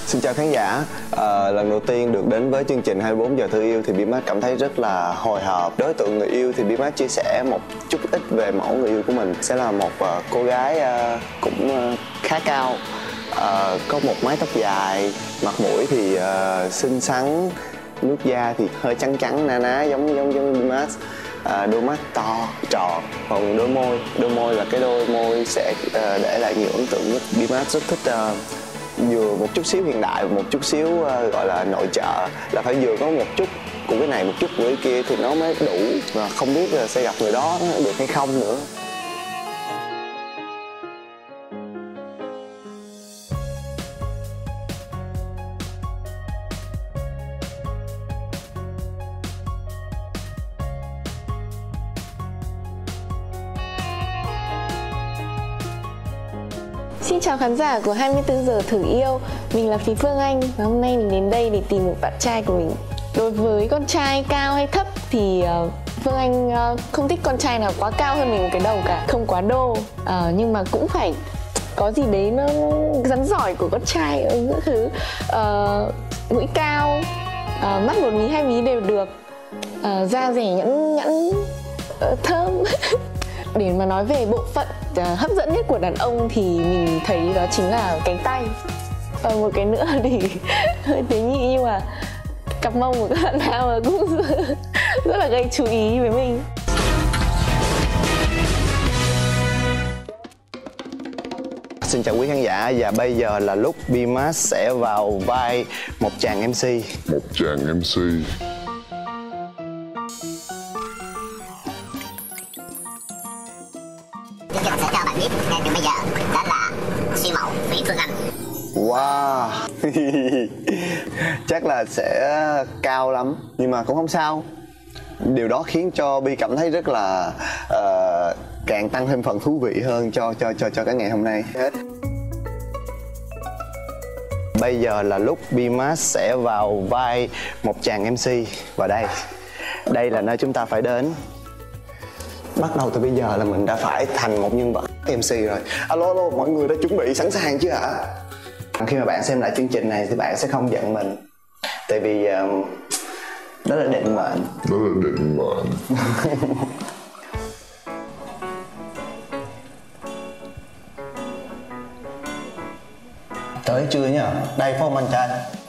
Xin chào khán giả. Lần đầu tiên được đến với chương trình 24 giờ thử yêu thì BMAX cảm thấy rất là hồi hộp. Đối tượng người yêu thì BMAX chia sẻ một chút ít về mẫu người yêu của mình. Sẽ là một cô gái cũng khá cao, có một mái tóc dài, mặt mũi thì xinh xắn, nước da thì hơi trắng trắng na ná giống BMAX. Đôi mắt to tròn, còn đôi môi là cái đôi môi sẽ để lại nhiều ấn tượng nhất. BMAX rất thích vừa một chút xíu hiện đại và một chút xíu gọi là nội trợ, là phải vừa có một chút của cái này một chút của cái kia thì nó mới đủ, và không biết là sẽ gặp người đó được hay không nữa. Xin chào khán giả của 24 giờ thử yêu. Mình là Phí Phương Anh và hôm nay mình đến đây để tìm một bạn trai của mình. Đối với con trai cao hay thấp thì Phương Anh không thích con trai nào quá cao hơn mình một cái đầu cả. Không quá đô, nhưng mà cũng phải có gì đấy nó rắn giỏi của con trai ở những thứ. Mũi cao, mắt 1 mí 2 mí đều được, da rẻ nhẵn thơm. Để mà nói về bộ phận hấp dẫn nhất của đàn ông thì mình thấy đó chính là cánh tay. Và một cái nữa thì hơi tế nhị nhưng mà cặp mông của các bạn nam mà cũng rất là gây chú ý với mình. Xin chào quý khán giả, và bây giờ là lúc BMAX sẽ vào vai một chàng MC. Mình sẽ cho bạn biết ngay từ bây giờ, đó là siêu mẫu Phí Phương Anh. Wow. Chắc là sẽ cao lắm, nhưng mà cũng không sao. Điều đó khiến cho Bi cảm thấy rất là càng tăng thêm phần thú vị hơn cho cái ngày hôm nay hết. Bây giờ là lúc BMAX sẽ vào vai một chàng MC, và đây là nơi chúng ta phải đến. Bắt đầu từ bây giờ là mình đã phải thành một nhân vật MC rồi. Alo, mọi người đã chuẩn bị sẵn sàng chứ ạ? Khi mà bạn xem lại chương trình này thì bạn sẽ không giận mình, tại vì đó là định mệnh. Tới chưa nhá? Đây phải không anh trai?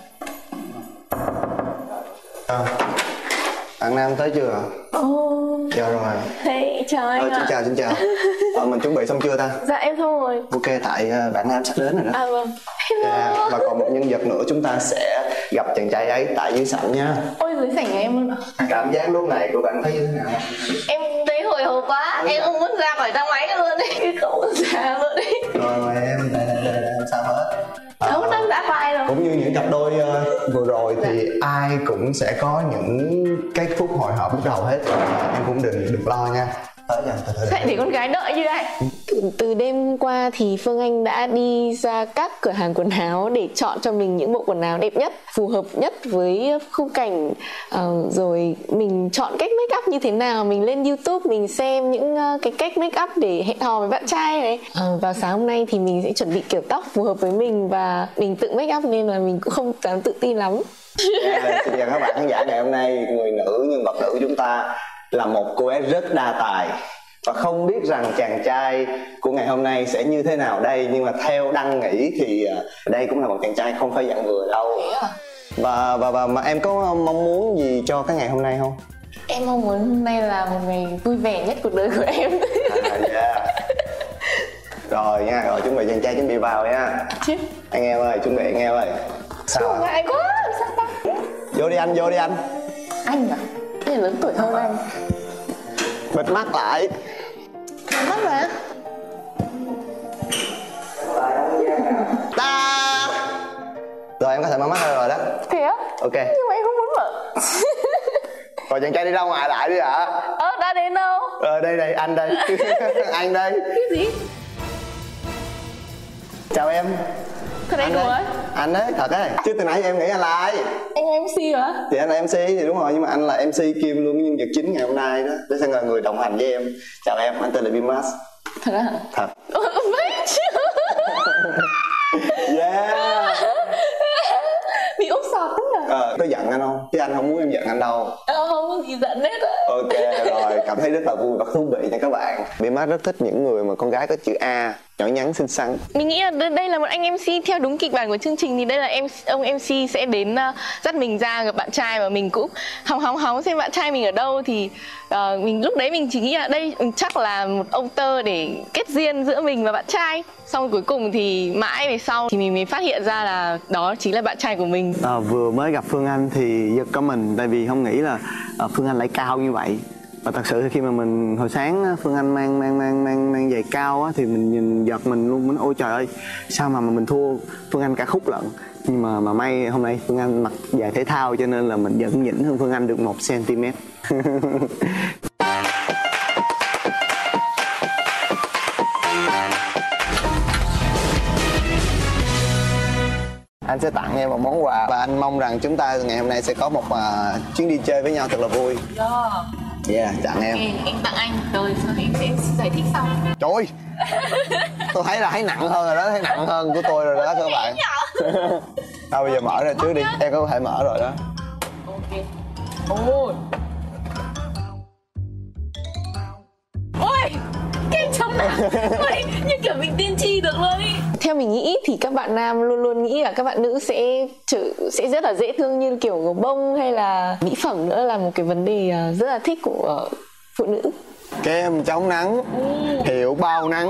Bạn Nam tới chưa? Dạ rồi. Hey, chào anh ạ. Xin chào. Mình chuẩn bị xong chưa ta? Dạ em xong rồi. Ok, tại bạn Nam sắp đến rồi đó. Vâng. Hello. Và còn một nhân vật nữa, chúng ta sẽ gặp chàng trai ấy tại dưới sảnh nha. Ôi, dưới sảnh nhà em luôn ạ. Cảm giác lúc này của bạn thấy như thế nào? Em thấy hồi hộp quá, em không muốn ra khỏi thang máy luôn đấy. Không muốn ra luôn đấy. Rồi em, đây không sao hết. Không đang đã vai rồi. Cũng như những cặp đôi vừa rồi thì ai cũng sẽ có những cái phút hồi hộp lúc đầu hết. Em cũng đừng lo nha. Tới dần từ từ. Vậy để con gái đợi như đây. Từ đêm qua thì Phương Anh đã đi ra các cửa hàng quần áo để chọn cho mình những bộ quần áo đẹp nhất, phù hợp nhất với khung cảnh. Rồi mình chọn cách make up như thế nào, mình lên YouTube mình xem những cái cách make up để hẹn hò với bạn trai này. Vào sáng hôm nay thì mình sẽ chuẩn bị kiểu tóc phù hợp với mình và mình tự make up nên là mình cũng không dám tự tin lắm. Xin chào các bạn khán giả, ngày hôm nay người nữ, nhân vật nữ của chúng ta là một cô ấy rất đa tài, và không biết rằng chàng trai của ngày hôm nay sẽ như thế nào đây, nhưng mà theo Đăng nghĩ thì đây cũng là một chàng trai không phải dạng vừa đâu. Và mà em có mong muốn gì cho cái ngày hôm nay không? Em mong muốn hôm nay là một ngày vui vẻ nhất cuộc đời của em. Yeah. Rồi nha, rồi chuẩn bị chàng trai chuẩn bị vào nha. Anh em ơi, chuẩn bị anh em ơi. Sao ạ? Ngại quá, sao ta? Vô đi anh. Anh à? Thế là lớn tuổi hơn anh. Bịt mắt lại. Mắt mà. Ta. Rồi em có thể mở mắt ra rồi đó. Thế á? Ok. Nhưng mà em không muốn mở. Rồi chàng trai đi ra ngoài lại đi ạ. Đã đến đâu? Đây, anh đây. Anh đây. Cái gì? Chào em. Thật anh đùa ấy? Anh đấy, thật ấy. Chứ từ nãy em nghĩ anh là ai? Anh là MC hả? Thì anh là MC thì đúng rồi, nhưng mà anh là MC kiêm luôn nhân vật chính ngày hôm nay đó. Để sẽ là người đồng hành với em. Chào em, anh tên là BMAX. Thật á? Thật. Mấy chứ? Yeah. Có giận anh không? Chứ anh không muốn em giận anh đâu. Không có gì giận hết á. Ok rồi, cảm thấy rất là vui và thú vị nha các bạn. Bimax rất thích những người mà con gái có chữ A, nhỏ nhắn xinh xắn. Mình nghĩ là đây là một anh MC theo đúng kịch bản của chương trình, thì đây là ông MC sẽ đến dắt mình ra gặp bạn trai, và mình cũng hóng xem bạn trai mình ở đâu. Thì mình lúc đấy mình chỉ nghĩ là đây chắc là một ông tơ để kết duyên giữa mình và bạn trai. Xong cuối cùng thì mãi về sau thì mình mới phát hiện ra là đó chính là bạn trai của mình. Vừa mới gặp Phương Anh thì giật cả mình, tại vì không nghĩ là Phương Anh lại cao như vậy. Và thật sự khi mà mình hồi sáng Phương Anh mang giày cao á, thì mình nhìn giật mình luôn, mình ôi trời ơi sao mà mình thua Phương Anh cả khúc lận. Nhưng mà may hôm nay Phương Anh mặc giày thể thao cho nên là mình vẫn nhỉnh hơn Phương Anh được 1 cm. Anh sẽ tặng em một món quà và anh mong rằng chúng ta ngày hôm nay sẽ có một chuyến đi chơi với nhau thật là vui. Yeah, tặng em. Em tặng anh rồi sau em sẽ giải thích sau. Trời ơi, tôi thấy là thấy nặng hơn rồi đó, thấy nặng hơn của tôi rồi đó các bạn. Thôi bây giờ mở ra trước đi, em có thể mở rồi đó. Ok. Ôi. Ôi, cái trông này như kiểu mình tiên tri được luôn ý. Theo mình nghĩ thì các bạn nam luôn luôn nghĩ là các bạn nữ sẽ rất là dễ thương, như kiểu gấu bông hay là mỹ phẩm nữa, là một cái vấn đề rất là thích của phụ nữ. Kem chống nắng, hiệu bao nắng.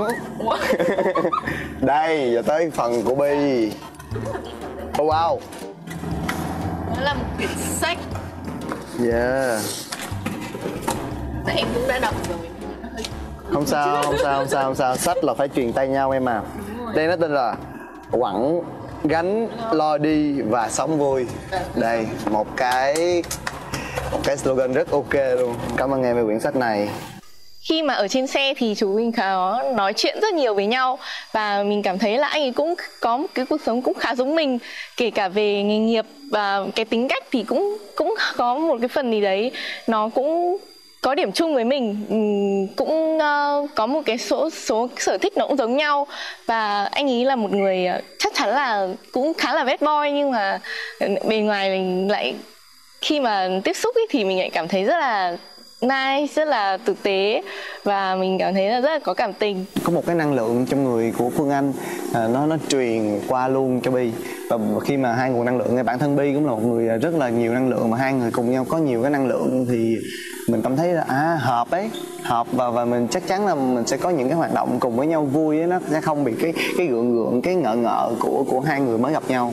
Đây, giờ tới phần của Bi. Wow. Nó là một quyển sách. Yeah. Tại em cũng đã đọc rồi. Không sao, sách là phải truyền tay nhau em à. Đây nó tên là quẳng gánh lo đi và sống vui. Đây, một cái slogan rất ok luôn. Cảm ơn em về quyển sách này. Khi mà ở trên xe thì chúng mình có nói chuyện rất nhiều với nhau, và mình cảm thấy là anh ấy cũng có một cái cuộc sống cũng khá giống mình, kể cả về nghề nghiệp và cái tính cách thì cũng có một cái phần gì đấy nó cũng có điểm chung với mình, cũng có một cái số sở thích nó cũng giống nhau. Và anh ấy là một người chắc chắn là cũng khá là bad boy, nhưng mà bề ngoài mình lại khi mà tiếp xúc ấy, thì mình lại cảm thấy rất là nice, rất là thực tế, và mình cảm thấy là rất là có cảm tình. Có một cái năng lượng trong người của Phương Anh, nó truyền qua luôn cho Bi. Và khi mà hai nguồn năng lượng, bản thân Bi cũng là một người rất là nhiều năng lượng, mà hai người cùng nhau có nhiều cái năng lượng thì mình cảm thấy là hợp ấy, hợp và mình chắc chắn là mình sẽ có những cái hoạt động cùng với nhau vui ấy, nó sẽ không bị cái gượng cái ngợ của hai người mới gặp nhau.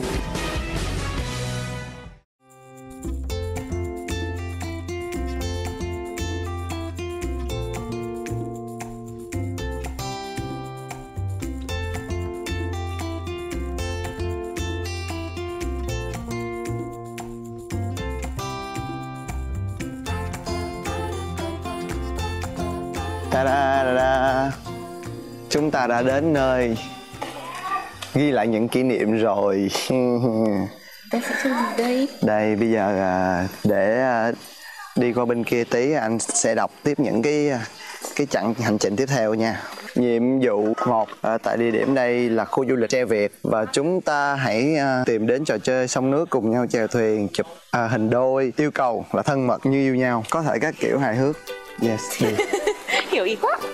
Ta-da-da-da. Chúng ta đã đến nơi ghi lại những kỷ niệm rồi. Ta sẽ chơi gì đây? Đây bây giờ để đi qua bên kia tí, anh sẽ đọc tiếp những cái chặng hành trình tiếp theo nha. Nhiệm vụ 1 tại địa điểm đây là khu du lịch Tre Việt, và chúng ta hãy tìm đến trò chơi sông nước, cùng nhau chèo thuyền, chụp hình đôi. Yêu cầu là thân mật như yêu nhau, có thể các kiểu hài hước. Yes, đi. Hiểu ý quá.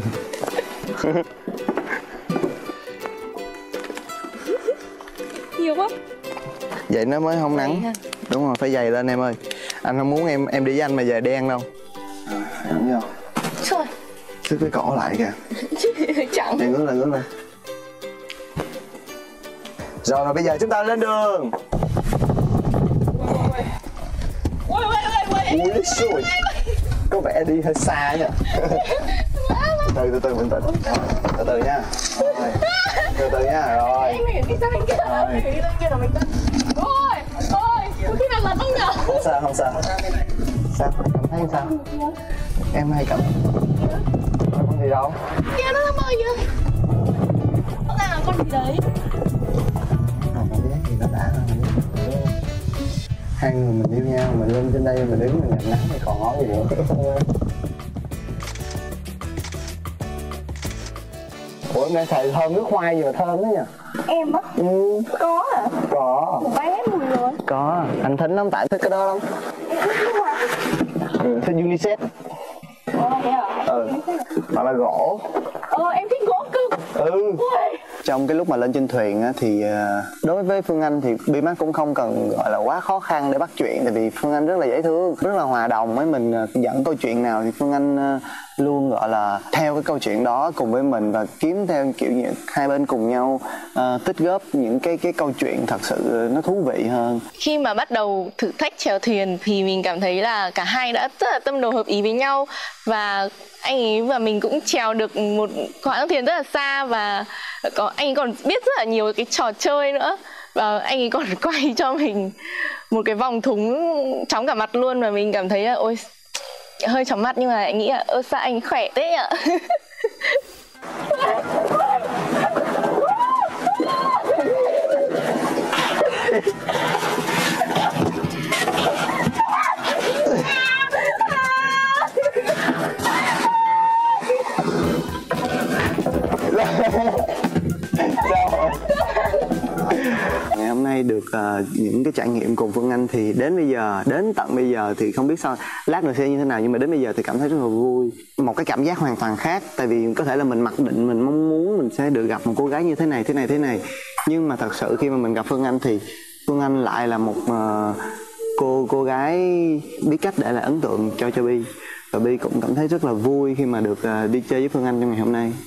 Nhiều quá. Vậy nó mới không nắng. Đúng rồi, phải dày lên em ơi. Anh không muốn em đi với anh mà về đen đâu. Đúng không? Trời. Cứ cái cổ lại kìa. Chẳng. Ngước lên. Rồi bây giờ chúng ta lên đường. Ui xui. Có vẻ đi hơi xa nha. từ từ bình tĩnh. Từ nha. Rồi. Từ nha. Rồi. Cái này là không nhờ. Không sao. Sao? Thấy sao? Em hay cảm con gì đâu? Kia nó bơi kìa. Nó ra là con gì đấy? Cảm giác gì nó đã hơn. Hai người mình yêu nhau, mình lên trên đây mình đứng mình nhận nắng thì còn nói gì nữa. Ủa em đang xài thơm nước khoai gì mà thơm đó nha. Em á? Có Có. Bay hết mùi rồi. Có, anh Thính lắm, tại thích cái đó lắm. Thích unisex. Thế à? Hoặc là gỗ. Em thích gỗ cực. Trong cái lúc mà lên trên thuyền á, thì đối với Phương Anh thì Bimax cũng không cần gọi là quá khó khăn để bắt chuyện, tại vì Phương Anh rất là dễ thương, rất là hòa đồng với mình. Dẫn câu chuyện nào thì Phương Anh luôn gọi là theo cái câu chuyện đó cùng với mình và kiếm theo kiểu như hai bên cùng nhau tích góp những cái câu chuyện thật sự nó thú vị hơn. Khi mà bắt đầu thử thách chèo thuyền thì mình cảm thấy là cả hai đã rất là tâm đầu hợp ý với nhau, và anh ấy và mình cũng chèo được một quãng thuyền rất là xa, và anh ấy còn biết rất là nhiều cái trò chơi nữa, và anh ấy còn quay cho mình một cái vòng thúng chóng cả mặt luôn, và mình cảm thấy là ôi hơi chóng mặt, nhưng mà anh nghĩ là sao anh ấy khỏe thế ạ. Ngày hôm nay được những cái trải nghiệm cùng Phương Anh thì đến tận bây giờ thì không biết sao lát nữa sẽ như thế nào, nhưng mà đến bây giờ thì cảm thấy rất là vui, một cái cảm giác hoàn toàn khác. Tại vì có thể là mình mặc định mình mong muốn mình sẽ được gặp một cô gái như thế này, nhưng mà thật sự khi mà mình gặp Phương Anh thì Phương Anh lại là một cô gái biết cách để lại ấn tượng cho Bi, và Bi cũng cảm thấy rất là vui khi mà được đi chơi với Phương Anh trong ngày hôm nay.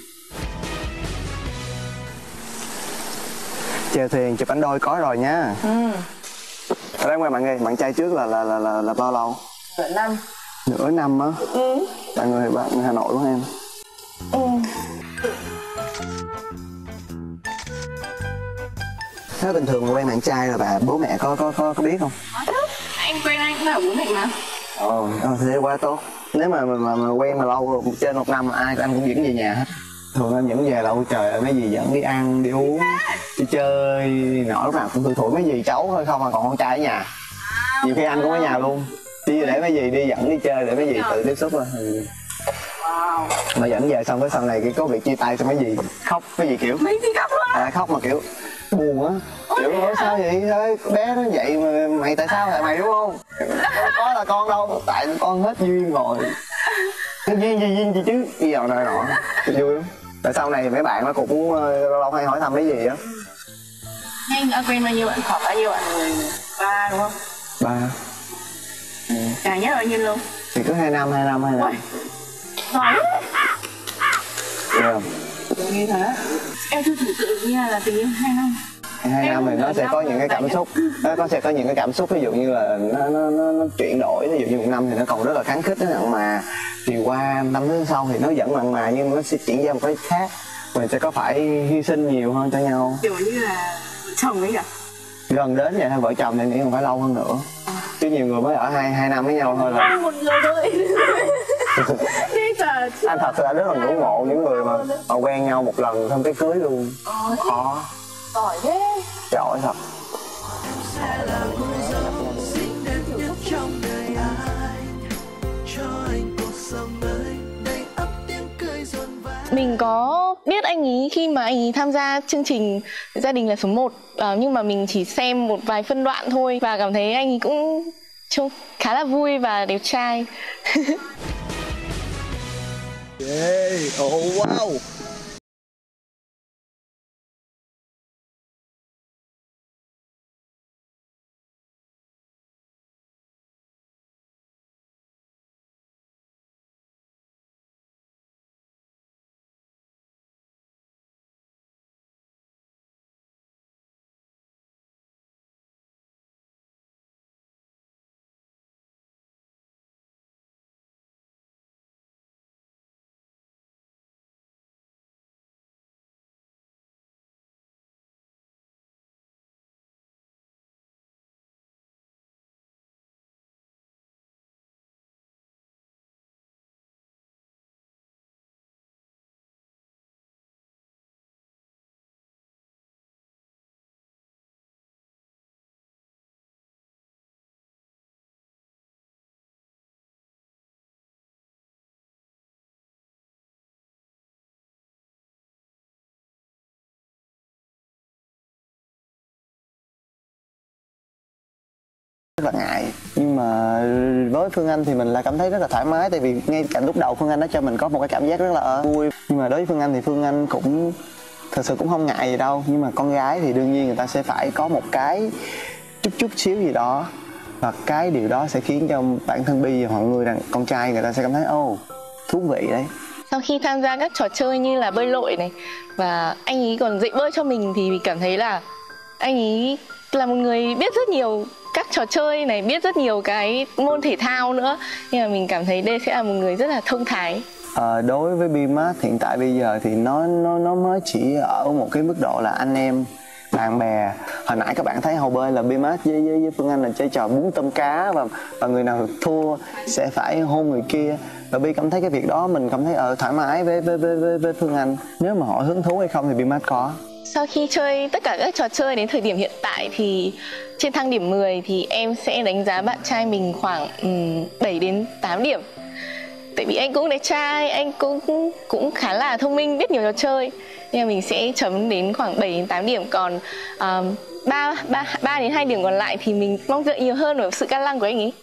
Chèo thuyền chụp ảnh đôi có rồi nha. Ở đây ngoài bạn trai trước là bao lâu? Nửa năm á. Bạn người Hà Nội đúng không em? Thế bình thường quen bạn trai là bố mẹ có biết không? Anh quen anh cũng là bố mẹ mà. Thế quá tốt. Nếu mà quen mà lâu trên 1 năm ai anh cũng dẫn về nhà hết. Thường anh dẫn về đâu trời ơi, mấy dì dẫn đi ăn đi uống đi chơi nọ, lúc nào cũng thủi mấy dì cháu thôi không, mà còn con trai ở nhà. Nhiều khi anh cũng ở nhà luôn, chỉ để mấy dì đi dẫn đi chơi để mấy dì tự tiếp xúc thôi. Mà dẫn về xong cái sau này cái có việc chia tay xong mấy dì khóc, mấy dì kiểu Mấy gì khóc luôn? Khóc mà kiểu buồn á, kiểu nói sao vậy thế bé nó vậy mà mày tại sao lại mày đúng không? Có là con đâu, tại con hết duyên rồi. Cái duyên gì chứ, bây giờ này nọ vui lắm. Tại sau này mấy bạn nó cũng lâu hay hỏi thăm mấy gì á. Anh đã quen bao nhiêu bạn, khoảng bao nhiêu bạn người? 3 đúng không? 3. Dài nhất bao nhiêu luôn? Thì cứ 2 năm. Giỏi. Yeah. Như thế. Em chưa thử tự nhiên là tình yêu 2 năm. 2 năm thì nó sẽ có những cái cảm xúc, sẽ có những cái cảm xúc, ví dụ như là nó chuyển đổi. Ví dụ như 1 năm thì nó còn rất là kháng khích, nó mặn mà, thì qua năm thứ sau thì nó vẫn mặn mà, nhưng nó sẽ chuyển ra một cái khác, mình sẽ có phải hy sinh nhiều hơn cho nhau, kiểu như là chồng ấy cả. gần đến vậy thôi. Vợ chồng thì nghĩ còn phải lâu hơn nữa, chứ nhiều người mới ở 2 năm với nhau thôi là một người thôi. anh thật sự là rất là ngưỡng mộ những người mà quen nhau một lần xong cái cưới luôn. Khó. Giỏi thế. Giỏi thật. Mình có biết anh ý khi mà anh ý tham gia chương trình Gia đình là số 1, nhưng mà mình chỉ xem một vài phân đoạn thôi, và cảm thấy anh ý cũng trông khá là vui và đẹp trai. Oh wow. rất là ngại. Nhưng mà với Phương Anh thì mình lại cảm thấy rất là thoải mái, tại vì ngay cả lúc đầu Phương Anh đã cho mình có một cái cảm giác rất là vui. Nhưng mà đối với Phương Anh thì Phương Anh cũng thật sự cũng không ngại gì đâu. Nhưng mà con gái thì đương nhiên người ta sẽ phải có một cái chút xíu gì đó, và cái điều đó sẽ khiến cho bản thân Bi và mọi người rằng con trai người ta sẽ cảm thấy thú vị đấy. Sau khi tham gia các trò chơi như là bơi lội này, và anh ấy còn dạy bơi cho mình, thì mình cảm thấy là anh ấy là một người biết rất nhiều các trò chơi này, biết rất nhiều cái môn thể thao nữa. Nhưng mà mình cảm thấy đây sẽ là một người rất là thông thái. Đối với BMAT hiện tại bây giờ thì nó mới chỉ ở một cái mức độ là anh em, bạn bè. Hồi nãy các bạn thấy hồ bơi là BMAT với Phương Anh là chơi trò bún tôm cá, và người nào thua sẽ phải hôn người kia. Và Bi cảm thấy cái việc đó mình cảm thấy thoải mái với Phương Anh. Nếu mà họ hứng thú hay không thì BMAT có. Sau khi chơi tất cả các trò chơi đến thời điểm hiện tại thì trên thang điểm 10 thì em sẽ đánh giá bạn trai mình khoảng 7 đến 8 điểm. Tại vì anh cũng đẹp trai, anh cũng khá là thông minh, biết nhiều trò chơi. Nhưng mà mình sẽ chấm đến khoảng 7 đến 8 điểm. Còn 3 đến 2 điểm còn lại thì mình mong đợi nhiều hơn ở sự can lăng của anh ấy.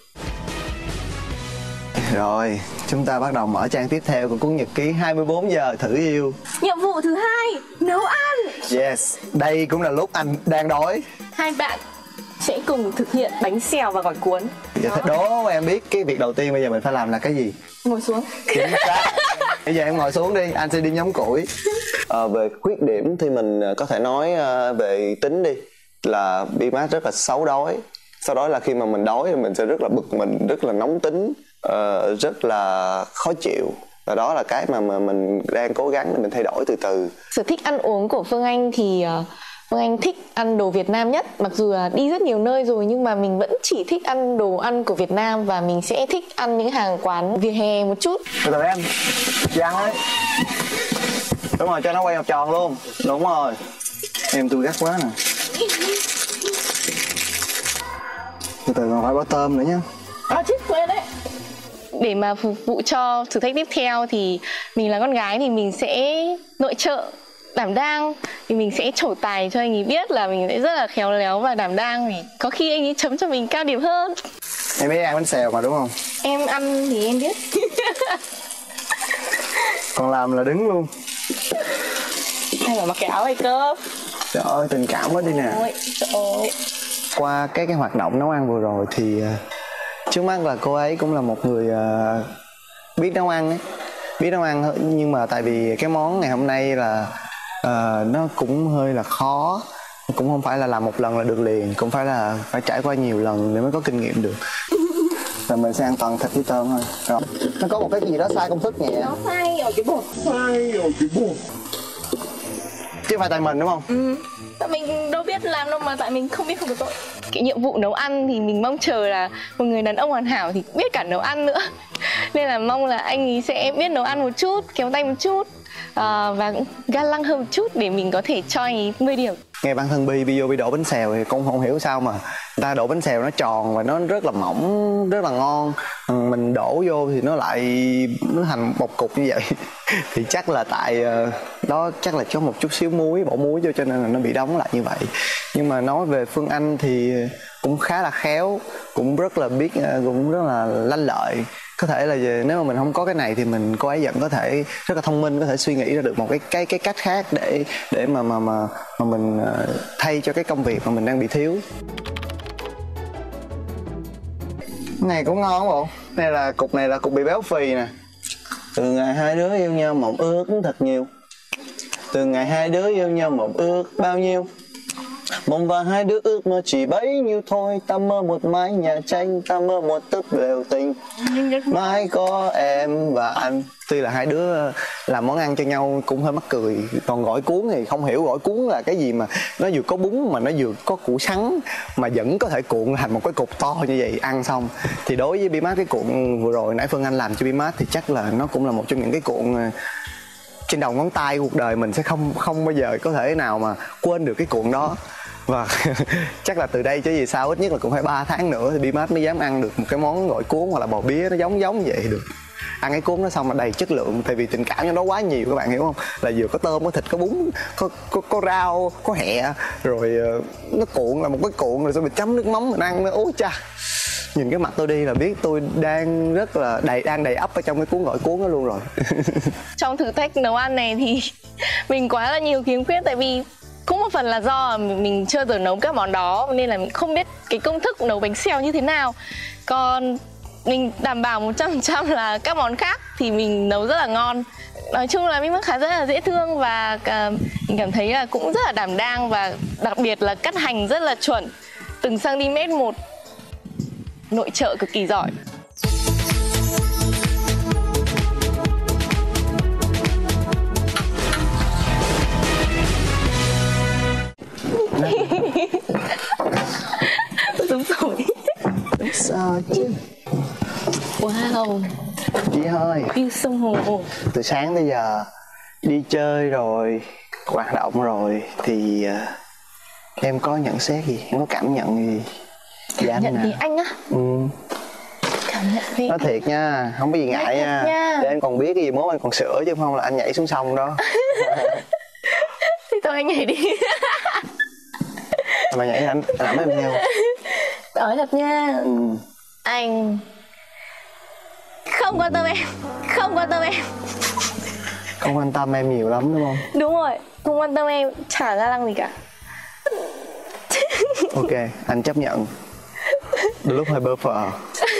Rồi, chúng ta bắt đầu mở trang tiếp theo của cuốn nhật ký 24 giờ thử yêu. Nhiệm vụ thứ 2, nấu ăn. Yes, đây cũng là lúc anh đang đói. Hai bạn sẽ cùng thực hiện bánh xèo và gỏi cuốn. Giờ đố em biết cái việc đầu tiên bây giờ mình phải làm là cái gì? Ngồi xuống. Chính xác. Bây giờ em ngồi xuống đi, anh sẽ đi nhóm củi. Về khuyết điểm thì mình có thể nói về tính đi, là BMAT rất là xấu đói. Sau đó là khi mà mình đói thì mình sẽ rất là bực mình, rất là nóng tính, rất là khó chịu. Và đó là cái mà mình đang cố gắng để mình thay đổi từ từ. Sở thích ăn uống của Phương Anh thì Phương Anh thích ăn đồ Việt Nam nhất. Mặc dù là đi rất nhiều nơi rồi nhưng mà mình vẫn chỉ thích ăn đồ ăn của Việt Nam. Và mình sẽ thích ăn những hàng quán vỉa hè một chút. Từ từ em, chị ăn đấy. Đúng rồi, cho nó quay một tròn luôn. Đúng rồi. Em tôi gắt quá nè. Từ từ còn phải bỏ tôm nữa nhé. Chết quên đấy. Để mà phục vụ cho thử thách tiếp theo thì mình là con gái thì mình sẽ nội trợ, đảm đang. Thì mình sẽ trổ tài cho anh ấy biết là mình sẽ rất là khéo léo và đảm đang. Thì có khi anh ấy chấm cho mình cao điểm hơn. Em biết ăn bánh xèo mà đúng không? Em ăn thì em biết. Còn làm là đứng luôn. Hay là mặc cái áo này cơ. Trời ơi, tình cảm quá đi nè. Trời ơi. Qua cái hoạt động nấu ăn vừa rồi thì trước mắt là cô ấy cũng là một người biết nấu ăn ấy. Biết nấu ăn, nhưng mà tại vì cái món ngày hôm nay là nó cũng hơi là khó. Cũng không phải là làm một lần là được liền, cũng phải trải qua nhiều lần để mới có kinh nghiệm được. Rồi mình sẽ ăn toàn thịt với tôm thôi. Rồi. Nó có một cái gì đó sai công thức nhẹ. Nó sai ở cái bột. Chứ không phải tại mình đúng không? Tại mình đâu biết làm đâu mà, tại mình không biết không có tội. Cái nhiệm vụ nấu ăn thì mình mong chờ là một người đàn ông hoàn hảo thì biết cả nấu ăn nữa. Nên là mong là anh ấy sẽ biết nấu ăn một chút, khéo tay một chút, và cũng ga lăng hơn một chút để mình có thể cho anh ấy 10 điểm. Nghe bản thân Bi vô Bi đổ bánh xèo thì cũng không hiểu sao mà người ta đổ bánh xèo nó tròn và nó rất là mỏng, rất là ngon. Mình đổ vô thì nó thành một cục như vậy. Thì chắc là tại đó chắc là có một chút xíu muối, bỏ muối vô cho nên là nó bị đóng lại như vậy. Nhưng mà nói về Phương Anh thì cũng khá là khéo, cũng rất là biết, cũng rất là lanh lợi. Có thể là nếu mà mình không có cái này thì cô ấy vẫn có thể rất là thông minh, có thể suy nghĩ ra được một cái cách khác để mà mình thay cho cái công việc mà mình đang bị thiếu. Cái này cũng ngon không bộ? Này là cục bị béo phì nè. Từ ngày hai đứa yêu nhau mộng ước thật nhiều. Từ ngày hai đứa yêu nhau mộng ước bao nhiêu. Mộng và hai đứa ước mơ chỉ bấy nhiêu thôi. Ta mơ một mái nhà tranh, ta mơ một tấc lều tình. Mãi có em và anh. Tuy là hai đứa làm món ăn cho nhau cũng hơi mắc cười. Còn gỏi cuốn thì không hiểu gỏi cuốn là cái gì mà nó vừa có bún mà nó vừa có củ sắn mà vẫn có thể cuộn thành một cái cục to như vậy ăn xong. Thì đối với BMAT, cái cuộn vừa rồi nãy Phương Anh làm cho BMAT thì chắc là nó cũng là một trong những cái cuộn trên đầu ngón tay cuộc đời mình sẽ không bao giờ có thể nào mà quên được cái cuộn đó. Và chắc là từ đây cho về sau ít nhất là cũng phải 3 tháng nữa thì BMAT mới dám ăn được một cái món gỏi cuốn hoặc là bò bía nó giống vậy được. Ăn cái cuốn nó xong mà đầy chất lượng, tại vì tình cảm trong đó quá nhiều, các bạn hiểu không? Là vừa có tôm, có thịt, có bún, có rau, có hẹ, rồi nó cuộn là một cái cuộn rồi xong mình chấm nước mắm mình ăn nó ố cha. Nhìn cái mặt tôi đi là biết tôi đang rất là đầy ắp ở trong cái cuốn gọi cuốn đó luôn rồi. Trong thử thách nấu ăn này thì mình quá là nhiều khiếm khuyết, tại vì cũng một phần là do mình chưa từng nấu các món đó nên là mình không biết cái công thức nấu bánh xèo như thế nào. Còn mình đảm bảo 100% là các món khác thì mình nấu rất là ngon. Nói chung là Big Mac khá rất là dễ thương và mình cảm thấy là cũng rất là đảm đang, và đặc biệt là cắt hành rất là chuẩn, từng cm một. Nội trợ cực kỳ giỏi. Đúng rồi. Sao chứ? Wow, Chị ơi, view sông Hồ. từ sáng tới giờ đi chơi rồi, hoạt động rồi thì em có nhận xét gì, em có cảm nhận gì về anh Nhận nè? về anh á? Cảm nhận về Nói thiệt nha, không có gì ngại nha. Để em còn biết cái gì mốt anh còn sửa, chứ không là anh nhảy xuống sông đó. thì thôi anh nhảy đi. Mà nhảy anh ẵm em theo. Nói thật nha, anh không quan tâm em, không quan tâm em. Không quan tâm em nhiều lắm đúng không? Đúng rồi, không quan tâm em, chả ra lăng gì cả. Ok, anh chấp nhận. Đôi lúc hơi bơ phờ.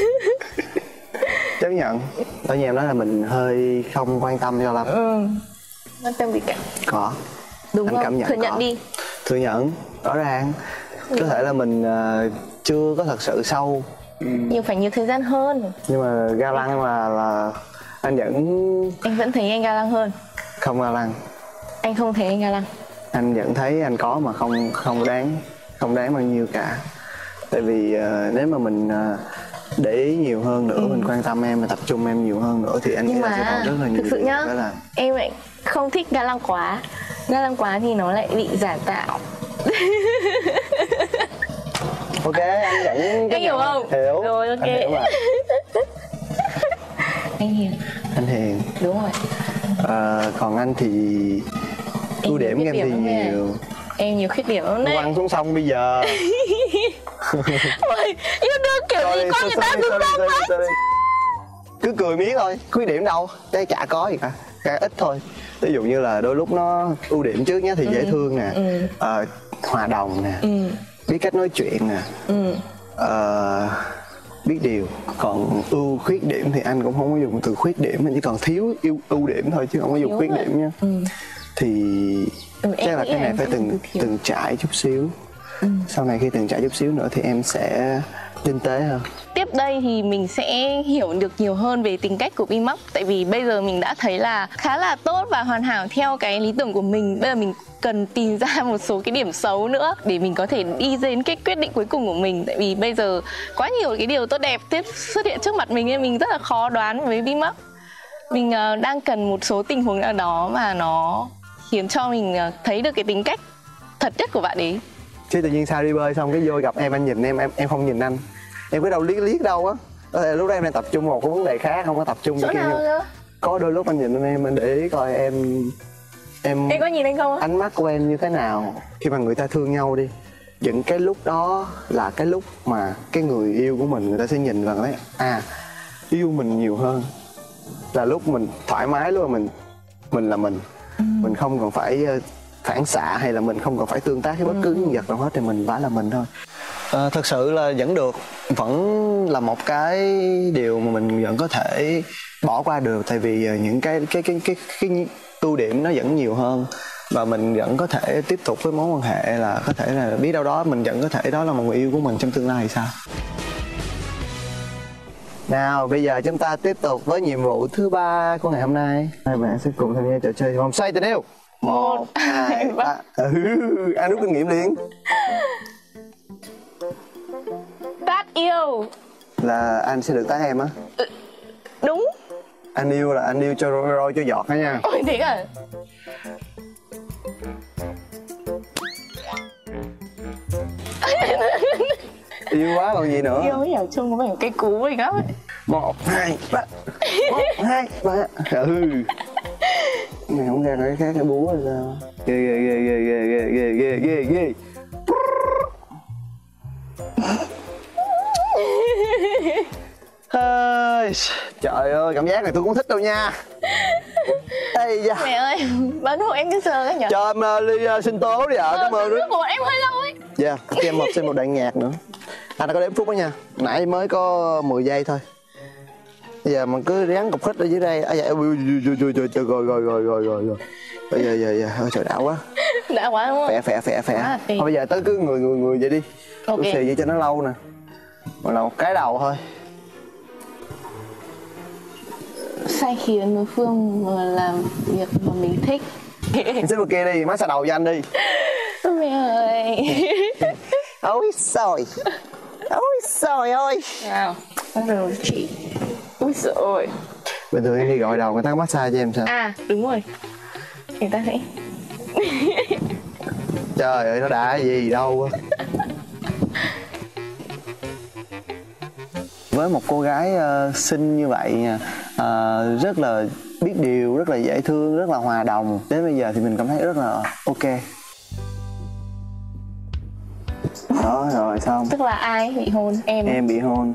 Chấp nhận. Ở nhà em nói là mình hơi không quan tâm cho lắm. Quan tâm gì cả. Có. Đúng Anh không? cảm nhận Thừa nhận có. đi. Thừa nhận, rõ ràng. Có thể là mình chưa có thật sự sâu. Nhưng phải nhiều thời gian hơn. Nhưng mà ga lăng là anh vẫn Anh vẫn thấy anh ga lăng hơn. không ga lăng. Anh không thấy anh ga lăng. Anh vẫn thấy anh có mà không đáng bao nhiêu cả. Tại vì nếu mà mình để ý nhiều hơn nữa, mình quan tâm em, mình tập trung em nhiều hơn nữa thì anh nghĩ là sẽ còn rất là nhiều thực sự điều nhá, để làm. em lại không thích ga lăng quá. Ga lăng quá thì nó lại bị giả tạo. Ok, anh vẫn Anh hiểu không? Hiểu. Rồi, ok. Anh hiểu mà. Anh hiền. Anh hiền. Đúng rồi. Còn anh thì ưu điểm của em thì nhiều. Em nhiều khuyết điểm lắm đấy. Quăng xuống sông bây giờ. Ôi, yêu đương kiểu gì con người ta xuống sông ấy. Cứ cười miết thôi, khuyết điểm đâu, cái chả có gì cả, cái ít thôi. Ví dụ như là đôi lúc nó ưu điểm trước nhé thì dễ thương nè, hòa đồng nè, biết cách nói chuyện nè, biết điều. Còn khuyết điểm thì anh cũng không có dùng từ khuyết điểm, mình chỉ còn thiếu ưu điểm thôi chứ không có dùng khuyết điểm nhé. Thì chắc là cái này phải từng trải chút xíu. Sau này khi từng trải chút xíu nữa thì em sẽ tinh tế hơn. Tiếp đây thì mình sẽ hiểu được nhiều hơn về tính cách của Big Mac. Tại vì bây giờ mình đã thấy là khá là tốt và hoàn hảo theo cái lý tưởng của mình. Bây giờ mình cần tìm ra một số cái điểm xấu nữa để mình có thể đi đến cái quyết định cuối cùng của mình. Tại vì bây giờ quá nhiều cái điều tốt đẹp xuất hiện trước mặt mình nên mình rất là khó đoán với Big Mac. Mình đang cần một số tình huống nào đó mà nó khiến cho mình thấy được cái tính cách thật nhất của bạn ấy. Chứ tự nhiên sao đi bơi xong cái vô gặp em, anh nhìn em không nhìn anh, em cứ đâu liếc đâu á. Có thể lúc đó em đang tập trung một cái vấn đề khác, không có tập trung chỗ nào nữa. Có đôi lúc anh nhìn em để ý coi em có nhìn anh không á? Ánh mắt của em như thế nào khi mà người ta thương nhau đi. Những cái lúc đó là cái lúc mà cái người yêu của mình, người ta sẽ nhìn và nói yêu mình nhiều hơn. Là lúc mình thoải mái, lúc mà mình là mình không còn phải phản xạ hay là mình không còn phải tương tác với bất cứ nhân vật nào hết, thì mình phải là mình thôi. Thật sự là vẫn được, vẫn là một cái điều mà mình vẫn có thể bỏ qua được. Tại vì những cái ưu điểm nó vẫn nhiều hơn và mình vẫn có thể tiếp tục với mối quan hệ, là có thể là biết đâu đó mình vẫn có thể đó là một người yêu của mình trong tương lai thì sao. Nào bây giờ chúng ta tiếp tục với nhiệm vụ thứ 3 của ngày hôm nay. Hai bạn sẽ cùng tham gia trò chơi vòng xoay tình yêu. 1, 2, 3. Anh rút kinh nghiệm liền. Tát yêu. Là anh sẽ được tát em á? Đúng. Anh yêu là anh yêu cho roi cho giọt đó nha. Ôi thế à? Yêu quá còn gì nữa. Yêu ấy ở chung có vẻ cái cú mình lắm ấy. 1, 2, 3. 1, 2, 3. Mày không ra cái khác cái búa rồi sao? Ghê. Trời ơi, cảm giác này tôi cũng thích đâu nha. Ây da. Mẹ ơi, bao nhiêu em cứ sờ cái nhỉ? Cho em ly sinh tố đi ạ. Cảm ơn. Nước của bọn em hơi lâu ấy. Dạ, cho em xin một đoạn nhạc nữa. Anh đã có đếm phút đó nha. Nãy mới có 10 giây thôi. Bây giờ mình cứ ráng cục khích ở dưới đây. Dạ, rồi. Bây giờ trời đã quá. Đã quá đúng không? Phẹ. Thôi bây giờ tới cứ người vậy đi. Ok. Tôi xì vậy cho nó lâu nè. Còn là một cái đầu thôi. Sai khiến đối phương mà làm việc mà mình thích. Anh xin một kia đi, má xà đầu cho anh đi. Mẹ ơi. Ôi xồi ơi. Nào, bắt đầu chị. Ôi giời ơi. Bình thường em đi gọi đầu người ta massage cho em sao? À, đúng rồi. Người ta sẽ... Trời ơi, nó đã gì đâu. Với một cô gái xinh như vậy, rất là biết điều, rất là dễ thương, rất là hòa đồng, đến bây giờ thì mình cảm thấy rất là ok. Đó rồi xong. Tức là ai bị hôn? Em bị hôn.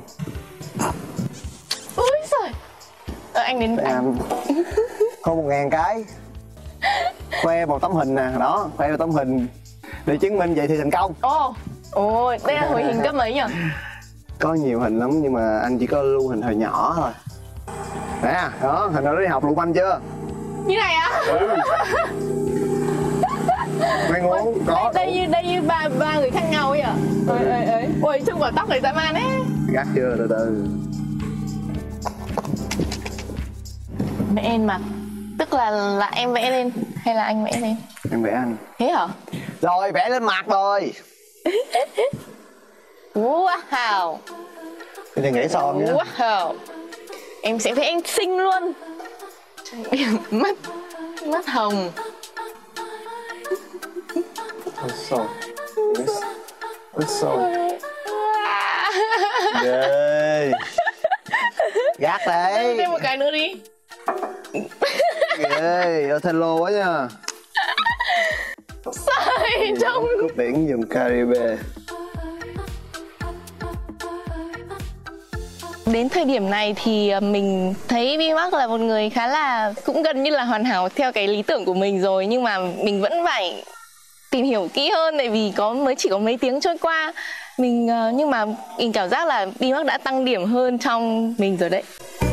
Ôi giời. Anh đến anh. Hôn 1000 cái. Khoe một tấm hình nè, đó, khoe một tấm hình để chứng minh vậy thì thành công. Ồ, đây là hồi hình cấp mấy nhỉ? Có nhiều hình lắm nhưng mà anh chỉ có lưu hình hồi nhỏ thôi. Nè, đó, hình đó đi học lục anh chưa? Như này á? Mày ngon, có. Đây như ba người khác nhau ấy à? Ôi, trông quả tóc này dã man ấy. Gắt chưa, từ từ. Vẽ lên mặt. Tức là em vẽ lên hay là anh vẽ lên? Em vẽ anh. Thế hả? Rồi, vẽ lên mặt rồi. Wow. Bây giờ nhảy son nhá. Wow. Em sẽ vẽ anh xinh luôn. Mắt hồng. Ôi xồi. Ghê. Gắt đấy. Thêm một cái nữa đi. Ghê, Othello quá nha. Sai trông. Cướp biển vùng Caribe. Đến thời điểm này thì mình thấy VMAX là một người khá là cũng gần như là hoàn hảo theo cái lý tưởng của mình rồi, nhưng mà mình vẫn phải tìm hiểu kỹ hơn tại vì mới chỉ có mấy tiếng trôi qua. Nhưng mà mình cảm giác là VMAX đã tăng điểm hơn trong mình rồi đấy.